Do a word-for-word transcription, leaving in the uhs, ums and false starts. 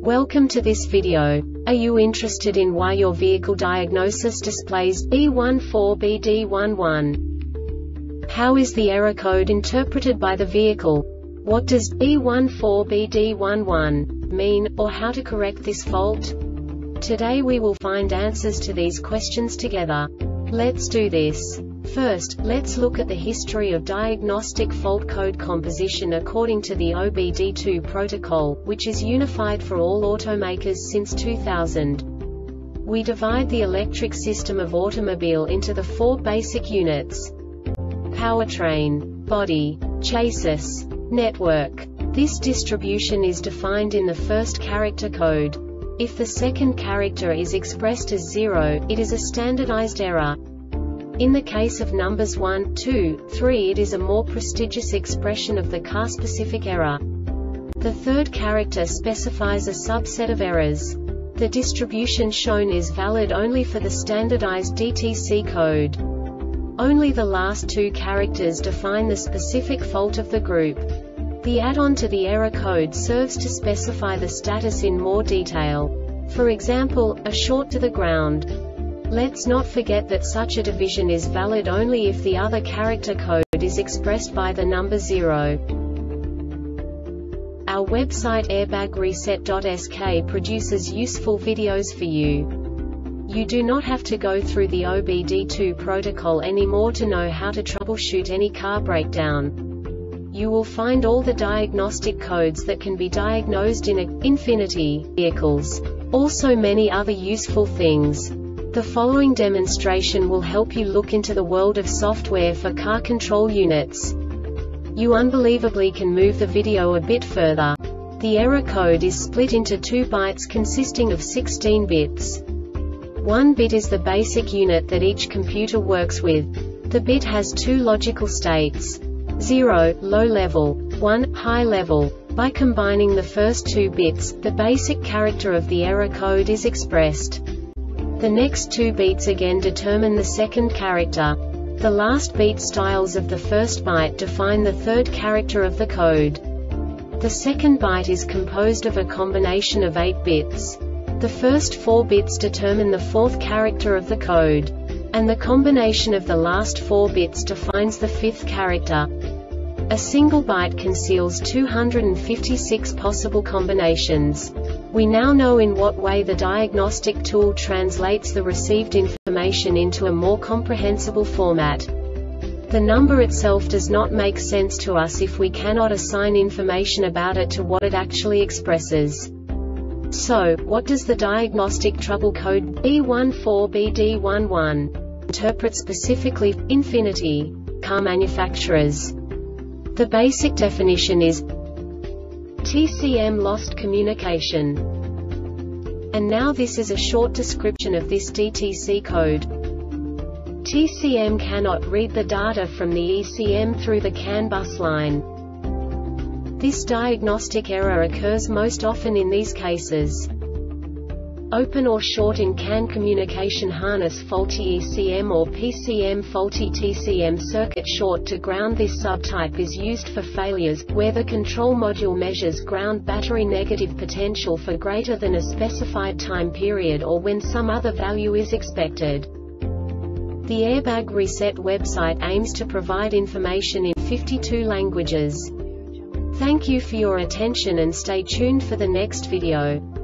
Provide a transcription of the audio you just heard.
Welcome to this video. Are you interested in why your vehicle diagnosis displays B one four B D one one? How is the error code interpreted by the vehicle? What does B one four B D one one mean, or how to correct this fault? Today we will find answers to these questions together. Let's do this. First, let's look at the history of diagnostic fault code composition according to the O B D two protocol, which is unified for all automakers since two thousand. We divide the electric system of automobile into the four basic units: powertrain, body, chassis, network. This distribution is defined in the first character code. If the second character is expressed as zero, it is a standardized error. In the case of numbers one, two, three, it is a more prestigious expression of the car-specific error. The third character specifies a subset of errors. The distribution shown is valid only for the standardized D T C code. Only the last two characters define the specific fault of the group. The add-on to the error code serves to specify the status in more detail. For example, a short to the ground. Let's not forget that such a division is valid only if the other character code is expressed by the number zero. Our website airbag reset dot S K produces useful videos for you. You do not have to go through the O B D two protocol anymore to know how to troubleshoot any car breakdown. You will find all the diagnostic codes that can be diagnosed in a Infiniti vehicles. Also many other useful things. The following demonstration will help you look into the world of software for car control units. You unbelievably can move the video a bit further. The error code is split into two bytes consisting of sixteen bits. One bit is the basic unit that each computer works with. The bit has two logical states: zero, low level, one, high level. By combining the first two bits, the basic character of the error code is expressed. The next two beats again determine the second character. The last beat styles of the first byte define the third character of the code. The second byte is composed of a combination of eight bits. The first four bits determine the fourth character of the code. And the combination of the last four bits defines the fifth character. A single byte conceals two hundred fifty-six possible combinations. We now know in what way the diagnostic tool translates the received information into a more comprehensible format. The number itself does not make sense to us if we cannot assign information about it to what it actually expresses. So, what does the diagnostic trouble code B one four B D one one interpret specifically for Infiniti car manufacturers? The basic definition is T C M lost communication. And now this is a short description of this D T C code. T C M cannot read the data from the E C M through the CAN bus line. This diagnostic error occurs most often in these cases: open or short in CAN communication harness, faulty E C M or P C M, faulty T C M circuit, short to ground. This subtype is used for failures where the control module measures ground battery negative potential for greater than a specified time period, or when some other value is expected. The Airbag Reset website aims to provide information in fifty-two languages. Thank you for your attention and stay tuned for the next video.